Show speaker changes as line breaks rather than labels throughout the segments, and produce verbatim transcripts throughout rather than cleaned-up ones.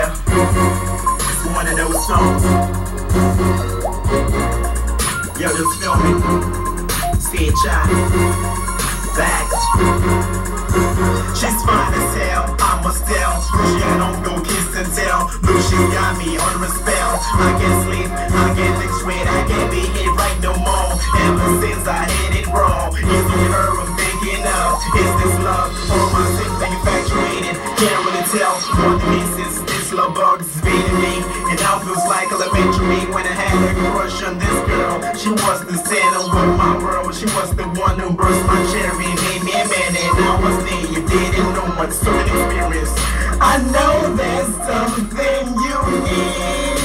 but it's one of those songs. Yo, just feel me. Stay shy. Facts. She's fine as hell, I'm a style. She don't go kiss and tell. But she got me under a spell. I can't sleep, I can't think straight, I can't be here right no more. Ever since I had it wrong, it's only her I'm thinking of. Is this love or my thing manufactured? Can't really tell what this is. This love bug is beating me, and now feels like elementary when I had a crush on this girl. She was the center of my world. She was the one who burst my cherry, made me a man, and I was there. You didn't know what's so an experience. I know there's something you need.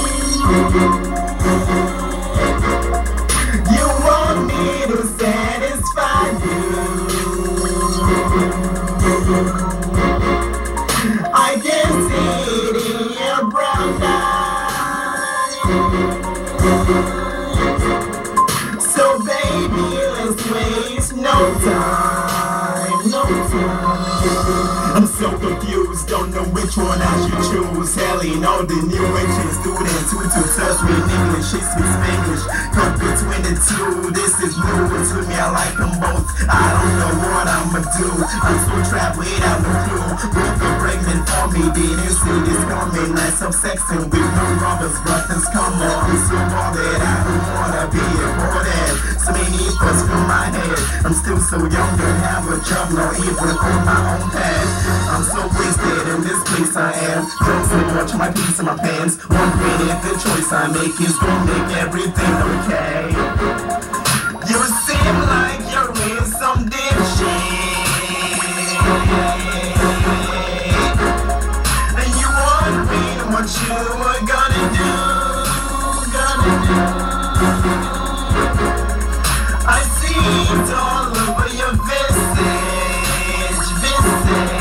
You want me to satisfy you. I can see it in your brown eyes. So baby, let's waste no time, no time. I'm so confused, don't know which one I should choose. Helly, all the new entrance students who to touch me in English, she speaks English. Cut between the two, this is new to me, I like them both. I don't know what I'ma do, I'm so trapped without no clue. Both are pregnant for me, didn't see this coming. Less of sexing with no robbers, brothers, come on. I'm so bothered, I don't wanna be important. So many thoughts from my head, I'm still so young, don't have a job, not even on my own path. I'm so wasted in this place I am. Don't so much my peace in my pants. Wondering if the choice I make is gonna make everything okay. You seem like you're in some deep shit, and you wondering what you were gonna do, gonna do. I see it all over your visage, visage.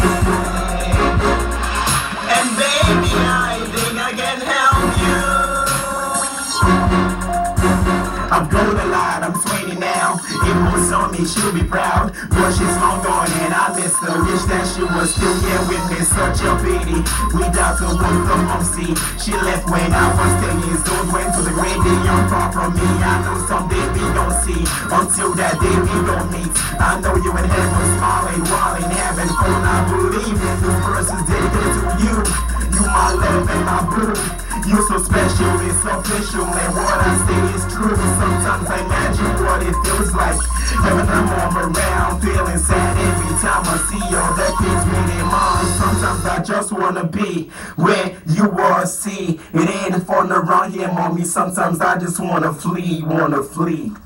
I'm grown a lot, I'm twenty now. If was on me, she'll be proud. But she's long gone and I miss her. Wish that she was still here with me. Such a pity. Without her one from Mumsy. She left when I was ten years old. Went to the grave, they young far from me. I know someday we don't see. Until that day we don't meet. I know you in heaven smiling, whiling, having fun. I believe this verse is dedicated to you. You my love and my boo. You're so special, it's official, and what I say is true. Sometimes I imagine what it feels like when I'm on around, feeling sad every time I see all the kids with their moms. Sometimes I just wanna be where you are, see. It ain't fun around here, mommy. Sometimes I just wanna flee, wanna flee.